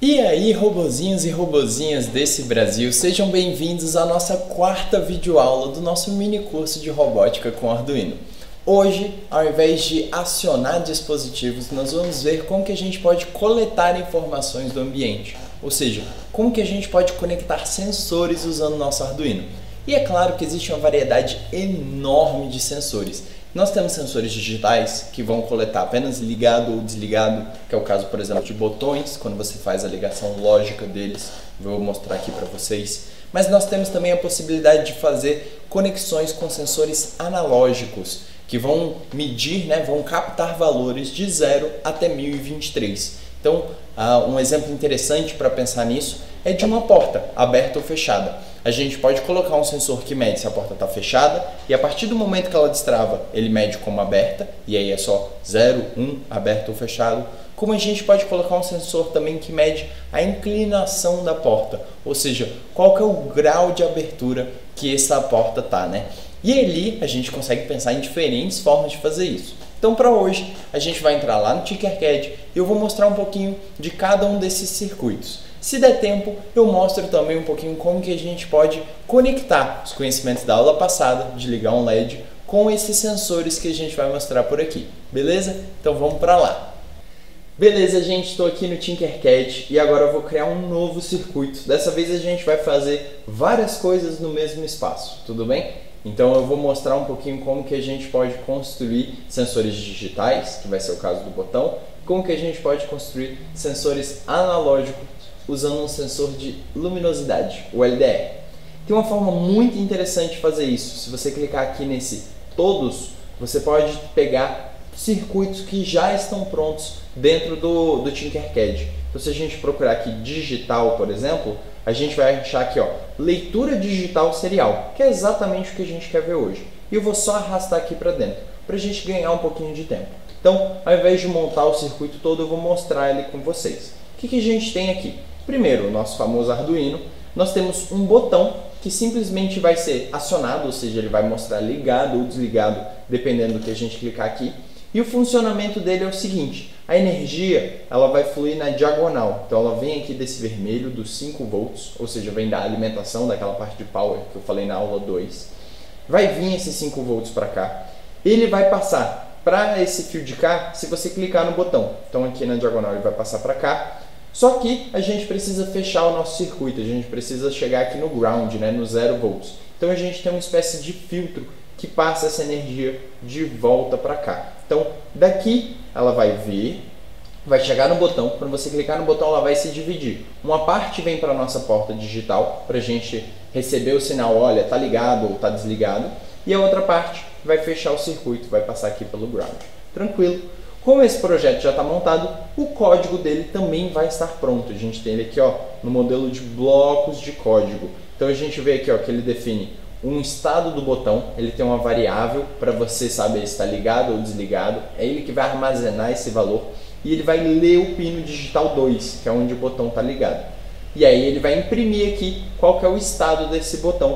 E aí, robozinhos e robozinhas desse Brasil, sejam bem-vindos à nossa quarta videoaula do nosso mini curso de robótica com Arduino. Hoje, ao invés de acionar dispositivos, nós vamos ver como que a gente pode coletar informações do ambiente, ou seja, como que a gente pode conectar sensores usando o nosso Arduino. E é claro que existe uma variedade enorme de sensores. Nós temos sensores digitais que vão coletar apenas ligado ou desligado, que é o caso, por exemplo, de botões, quando você faz a ligação lógica deles, vou mostrar aqui para vocês. Mas nós temos também a possibilidade de fazer conexões com sensores analógicos, que vão medir, vão captar valores de 0 até 1023. Então, um exemplo interessante para pensar nisso é de uma porta aberta ou fechada. A gente pode colocar um sensor que mede se a porta está fechada e a partir do momento que ela destrava, ele mede como aberta, e aí é só 0, 1, aberto ou fechado. Como a gente pode colocar um sensor também que mede a inclinação da porta, ou seja, qual que é o grau de abertura que essa porta está, E ali a gente consegue pensar em diferentes formas de fazer isso. Então, para hoje, a gente vai entrar lá no Tinkercad e eu vou mostrar um pouquinho de cada um desses circuitos. Se der tempo, eu mostro também um pouquinho como que a gente pode conectar os conhecimentos da aula passada, de ligar um LED, com esses sensores que a gente vai mostrar por aqui. Beleza? Então vamos para lá. Beleza, gente, estou aqui no Tinkercad e agora eu vou criar um novo circuito. Dessa vez a gente vai fazer várias coisas no mesmo espaço, tudo bem? Então eu vou mostrar um pouquinho como que a gente pode construir sensores digitais, que vai ser o caso do botão, como que a gente pode construir sensores analógicos usando um sensor de luminosidade, o LDR. Tem uma forma muito interessante de fazer isso. Se você clicar aqui nesse todos, você pode pegar circuitos que já estão prontos dentro do Tinkercad. Então, se a gente procurar aqui digital, por exemplo, a gente vai achar aqui, leitura digital serial, que é exatamente o que a gente quer ver hoje. E eu vou só arrastar aqui para dentro, para a gente ganhar um pouquinho de tempo. Então, ao invés de montar o circuito todo, eu vou mostrar ele com vocês. O que a gente tem aqui? Primeiro, o nosso famoso Arduino. Nós temos um botão que simplesmente vai ser acionado, ou seja, ele vai mostrar ligado ou desligado, dependendo do que a gente clicar aqui. E o funcionamento dele é o seguinte: a energia ela vai fluir na diagonal. Então ela vem aqui desse vermelho dos 5 volts, ou seja, vem da alimentação, daquela parte de power que eu falei na aula 2. Vai vir esses 5 volts para cá. Ele vai passar para esse fio de cá se você clicar no botão. Então aqui na diagonal ele vai passar para cá. Só que a gente precisa fechar o nosso circuito, a gente precisa chegar aqui no ground, no 0 volts. Então a gente tem uma espécie de filtro que passa essa energia de volta para cá. Então daqui ela vai vir, vai chegar no botão, quando você clicar no botão ela vai se dividir. Uma parte vem para a nossa porta digital, para a gente receber o sinal, olha, está ligado ou está desligado. E a outra parte vai fechar o circuito, vai passar aqui pelo ground. Tranquilo? Como esse projeto já está montado, o código dele também vai estar pronto. A gente tem ele aqui no modelo de blocos de código. Então a gente vê aqui que ele define um estado do botão, ele tem uma variável para você saber se está ligado ou desligado. É ele que vai armazenar esse valor e ele vai ler o pino digital 2, que é onde o botão está ligado. E aí ele vai imprimir aqui qual que é o estado desse botão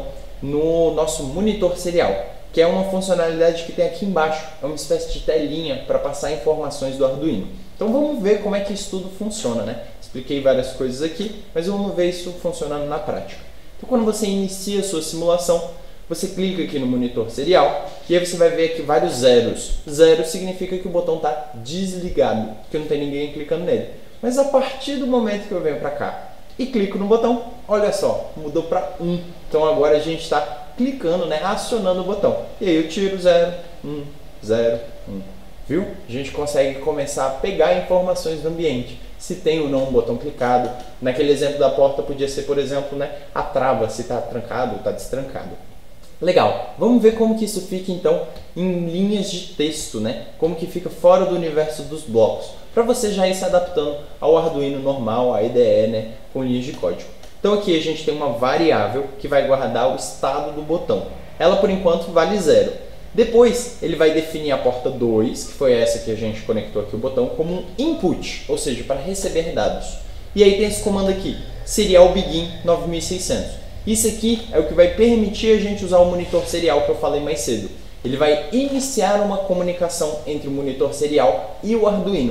no nosso monitor serial, que é uma funcionalidade que tem aqui embaixo, é uma espécie de telinha para passar informações do Arduino. Então vamos ver como é que isso tudo funciona, Expliquei várias coisas aqui, mas vamos ver isso funcionando na prática. Então quando você inicia a sua simulação, você clica aqui no monitor serial e aí você vai ver aqui vários zeros. Zero significa que o botão está desligado, que não tem ninguém clicando nele. Mas a partir do momento que eu venho para cá e clico no botão, olha só, mudou para 1. Então agora a gente está clicando, acionando o botão. E aí eu tiro 0, 1, 0, 1. Viu? A gente consegue começar a pegar informações do ambiente. Se tem ou não um botão clicado. Naquele exemplo da porta podia ser, por exemplo, a trava, se está trancado ou está destrancado. Legal. Vamos ver como que isso fica então em linhas de texto, Como que fica fora do universo dos blocos. Para você já ir se adaptando ao Arduino normal, à IDE, com linhas de código. Então aqui a gente tem uma variável que vai guardar o estado do botão. Ela por enquanto vale 0. Depois ele vai definir a porta 2, que foi essa que a gente conectou aqui o botão, como um input, ou seja, para receber dados. E aí tem esse comando aqui, serial begin 9600. Isso aqui é o que vai permitir a gente usar o monitor serial que eu falei mais cedo. Ele vai iniciar uma comunicação entre o monitor serial e o Arduino.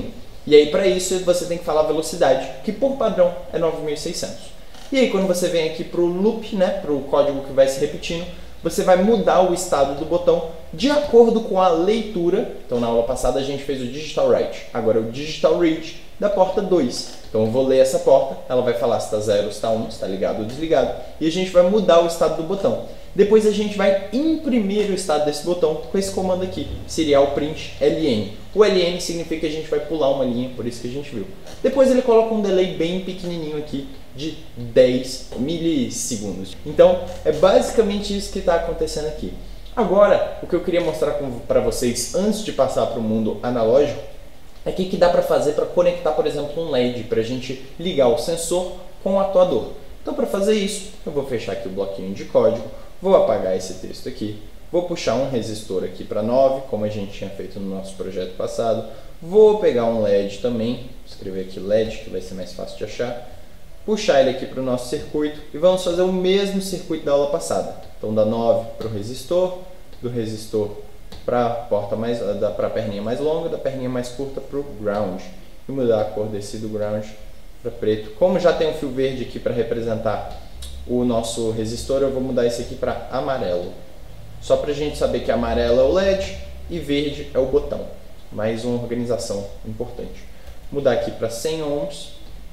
E aí para isso você tem que falar a velocidade, que por padrão é 9600. E aí quando você vem aqui para o loop, né, para o código que vai se repetindo, você vai mudar o estado do botão de acordo com a leitura. Então na aula passada a gente fez o digital write, agora é o digital read da porta 2. Então eu vou ler essa porta, ela vai falar se está 0, se está 1, se está ligado ou desligado, e a gente vai mudar o estado do botão. Depois a gente vai imprimir o estado desse botão com esse comando aqui, serial print ln. O ln significa que a gente vai pular uma linha, por isso que a gente viu. Depois ele coloca um delay bem pequenininho aqui, de 10 milissegundos. Então é basicamente isso que está acontecendo aqui. Agora, o que eu queria mostrar para vocês antes de passar para o mundo analógico é o que dá para fazer para conectar, por exemplo, um LED, para a gente ligar o sensor com o atuador. Então para fazer isso, eu vou fechar aqui o bloquinho de código, vou apagar esse texto aqui, vou puxar um resistor aqui para 9, como a gente tinha feito no nosso projeto passado, vou pegar um LED também, escrever aqui LED, que vai ser mais fácil de achar, puxar ele aqui para o nosso circuito e vamos fazer o mesmo circuito da aula passada. Então da 9 para o resistor, do resistor para a perninha mais longa, da perninha mais curta para o ground. E mudar a cor desse do ground para preto. Como já tem um fio verde aqui para representar o nosso resistor, eu vou mudar esse aqui para amarelo. Só para a gente saber que amarelo é o LED e verde é o botão. Mais uma organização importante. Mudar aqui para 100 ohms.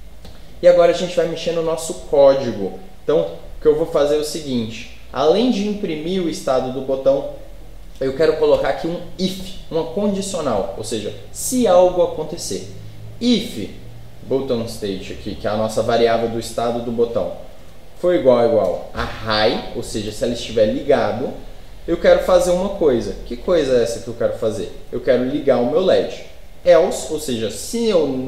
E agora a gente vai mexer no nosso código. Então, o que eu vou fazer é o seguinte. Além de imprimir o estado do botão, eu quero colocar aqui um if, uma condicional. Ou seja, se algo acontecer. If button state aqui, que é a nossa variável do estado do botão, for igual a high, ou seja, se ela estiver ligado, eu quero fazer uma coisa. Que coisa é essa que eu quero fazer? Eu quero ligar o meu LED. Else, ou seja, se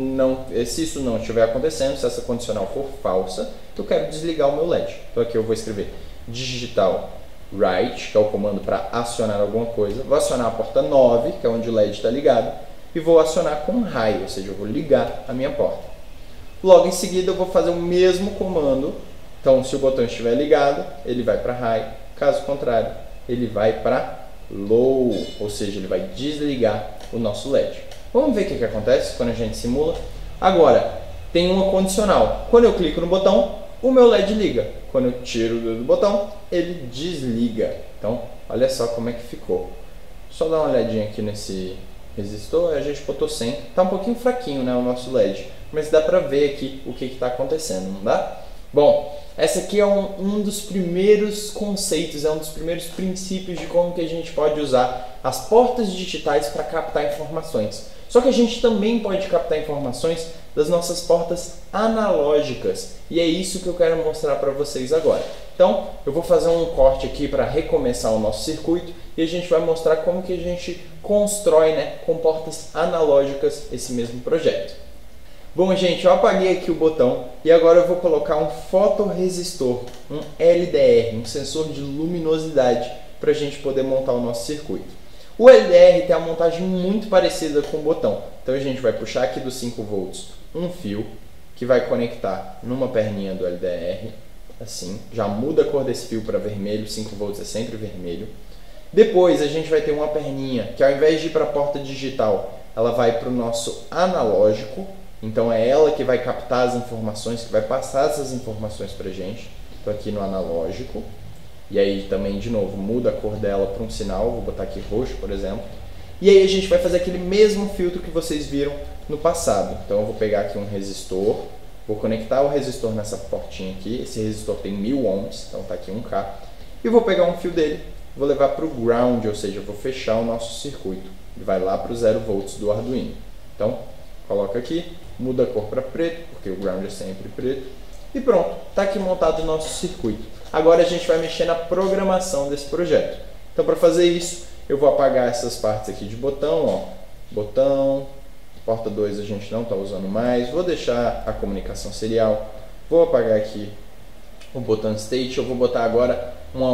isso não estiver acontecendo, se essa condicional for falsa, eu quero desligar o meu LED. Então aqui eu vou escrever digital write, que é o comando para acionar alguma coisa. Vou acionar a porta 9, que é onde o LED está ligado, e vou acionar com high, ou seja, eu vou ligar a minha porta. Logo em seguida eu vou fazer o mesmo comando. Então se o botão estiver ligado, ele vai para high, caso contrário, ele vai para low, ou seja, ele vai desligar o nosso LED. Vamos ver o que acontece quando a gente simula. Agora, tem uma condicional. Quando eu clico no botão, o meu LED liga. Quando eu tiro do botão, ele desliga. Então, olha só como é que ficou. Só dar uma olhadinha aqui nesse resistor, a gente botou 100. Está um pouquinho fraquinho, né, o nosso LED, mas dá para ver aqui o que está acontecendo, não dá? Bom, essa aqui é um dos primeiros conceitos, é um dos primeiros princípios de como que a gente pode usar as portas digitais para captar informações. Só que a gente também pode captar informações das nossas portas analógicas. E é isso que eu quero mostrar para vocês agora. Então, eu vou fazer um corte aqui para recomeçar o nosso circuito e a gente vai mostrar como que a gente constrói, né, com portas analógicas esse mesmo projeto. Bom, gente, eu apaguei aqui o botão e agora eu vou colocar um fotoresistor, um LDR, um sensor de luminosidade, para a gente poder montar o nosso circuito. O LDR tem uma montagem muito parecida com o botão. Então a gente vai puxar aqui dos 5 volts um fio que vai conectar numa perninha do LDR, assim, já muda a cor desse fio para vermelho, 5 volts é sempre vermelho. Depois a gente vai ter uma perninha que ao invés de ir para a porta digital, ela vai para o nosso analógico. Então é ela que vai captar as informações, que vai passar essas informações para a gente. Estou aqui no analógico. E aí também, de novo, muda a cor dela para um sinal. Vou botar aqui roxo, por exemplo. E aí a gente vai fazer aquele mesmo filtro que vocês viram no passado. Então eu vou pegar aqui um resistor. Vou conectar o resistor nessa portinha aqui. Esse resistor tem 1000 ohms, então está aqui 1K. E vou pegar um fio dele, vou levar para o ground, ou seja, vou fechar o nosso circuito. Ele vai lá para o 0 volts do Arduino. Então, coloca aqui. Muda a cor para preto, porque o ground é sempre preto. E pronto, está aqui montado o nosso circuito. Agora a gente vai mexer na programação desse projeto. Então para fazer isso, eu vou apagar essas partes aqui de botão. Ó. Botão, porta 2 a gente não está usando mais. Vou deixar a comunicação serial. Vou apagar aqui o botão state. Eu vou botar agora uma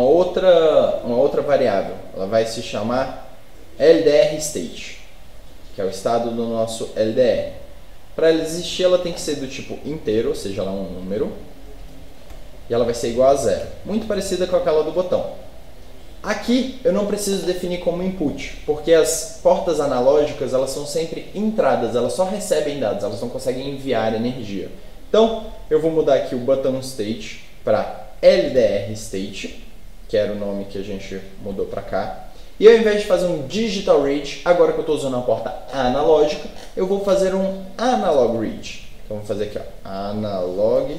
outra variável. Ela vai se chamar LDR state, que é o estado do nosso LDR. Para ela existir, ela tem que ser do tipo inteiro, ou seja, ela é um número. E ela vai ser igual a 0. Muito parecida com aquela do botão. Aqui eu não preciso definir como input, porque as portas analógicas elas são sempre entradas, elas só recebem dados, elas não conseguem enviar energia. Então eu vou mudar aqui o button state para LDR state, que era o nome que a gente mudou para cá. E ao invés de fazer um digital read, agora que eu estou usando a porta analógica, eu vou fazer um analog read. Então vou fazer aqui, ó, analog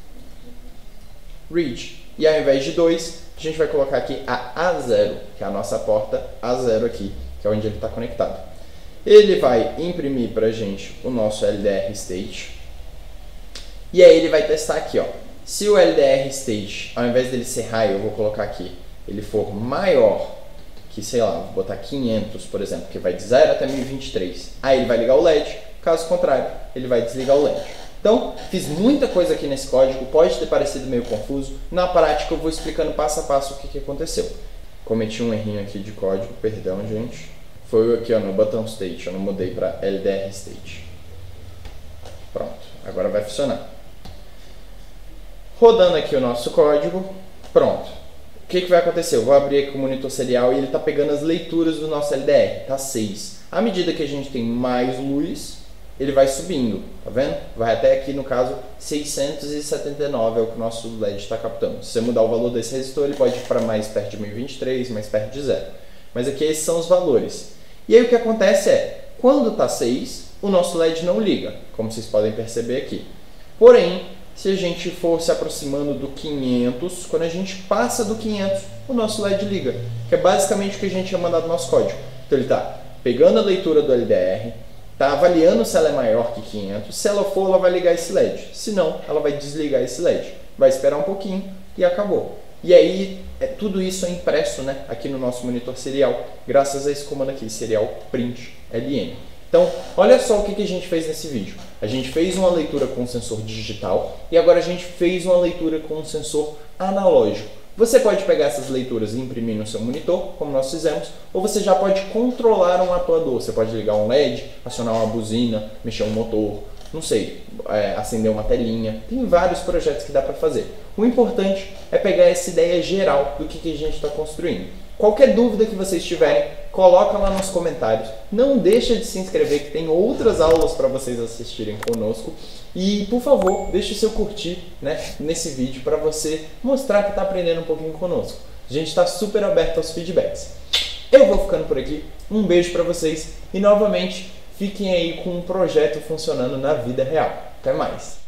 read. E ao invés de 2, a gente vai colocar aqui a A0, que é a nossa porta A0 aqui, que é onde ele está conectado. Ele vai imprimir para a gente o nosso LDR state. E aí ele vai testar aqui, ó. Se o LDR state, ao invés dele ser high, eu vou colocar aqui, ele for maior que, sei lá, vou botar 500, por exemplo, que vai de 0 até 1023. Aí ele vai ligar o LED, caso contrário, ele vai desligar o LED. Então, fiz muita coisa aqui nesse código, pode ter parecido meio confuso. Na prática, eu vou explicando passo a passo o que aconteceu. Cometi um errinho aqui de código, perdão, gente. Foi aqui, ó, no button state, eu não mudei para LDR state. Pronto, agora vai funcionar. Rodando aqui o nosso código, pronto. O que vai acontecer? Eu vou abrir aqui o monitor serial e ele está pegando as leituras do nosso LDR, tá 6. À medida que a gente tem mais luz, ele vai subindo, tá vendo? Vai até aqui, no caso, 679 é o que o nosso LED está captando. Se você mudar o valor desse resistor, ele pode ir para mais perto de 1023, mais perto de 0. Mas aqui esses são os valores. E aí o que acontece é, quando está 6, o nosso LED não liga, como vocês podem perceber aqui. Porém, se a gente for se aproximando do 500, quando a gente passa do 500, o nosso LED liga, que é basicamente o que a gente tinha mandado no nosso código. Então ele está pegando a leitura do LDR, está avaliando se ela é maior que 500, se ela for, ela vai ligar esse LED, se não, ela vai desligar esse LED, vai esperar um pouquinho e acabou. E aí, tudo isso é impresso, né, aqui no nosso monitor serial, graças a esse comando aqui, serial print LN. Então, olha só o que a gente fez nesse vídeo. A gente fez uma leitura com sensor digital e agora a gente fez uma leitura com um sensor analógico. Você pode pegar essas leituras e imprimir no seu monitor, como nós fizemos, ou você já pode controlar um atuador. Você pode ligar um LED, acionar uma buzina, mexer um motor, não sei, acender uma telinha. Tem vários projetos que dá para fazer. O importante é pegar essa ideia geral do que a gente está construindo. Qualquer dúvida que vocês tiverem, coloca lá nos comentários. Não deixa de se inscrever que tem outras aulas para vocês assistirem conosco. E, por favor, deixe o seu curtir, né, nesse vídeo para você mostrar que está aprendendo um pouquinho conosco. A gente está super aberto aos feedbacks. Eu vou ficando por aqui. Um beijo para vocês e, novamente, fiquem aí com um projeto funcionando na vida real. Até mais!